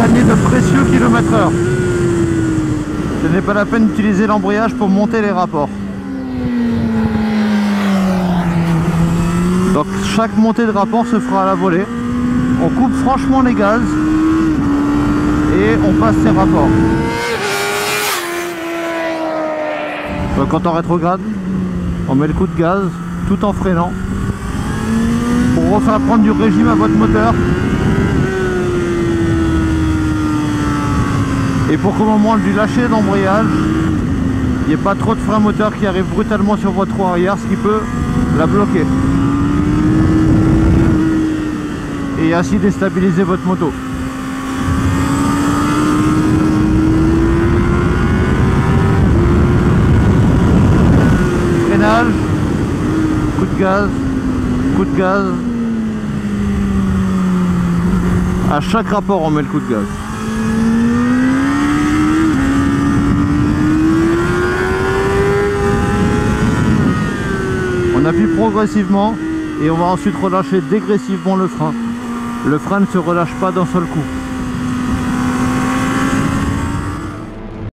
gagner de précieux km/h. Ce n'est pas la peine d'utiliser l'embrayage pour monter les rapports. Donc chaque montée de rapport se fera à la volée. On coupe franchement les gaz et on passe ces rapports. Donc quand on rétrograde, on met le coup de gaz tout en freinant pour refaire prendre du régime à votre moteur et pour qu'au moment du lâcher d'embrayage, il n'y ait pas trop de frein moteur qui arrive brutalement sur votre roue arrière, ce qui peut la bloquer et ainsi déstabiliser votre moto. Freinage, coup de gaz, coup de gaz. À chaque rapport on met le coup de gaz. On appuie progressivement et on va ensuite relâcher dégressivement le frein. Le frein ne se relâche pas d'un seul coup.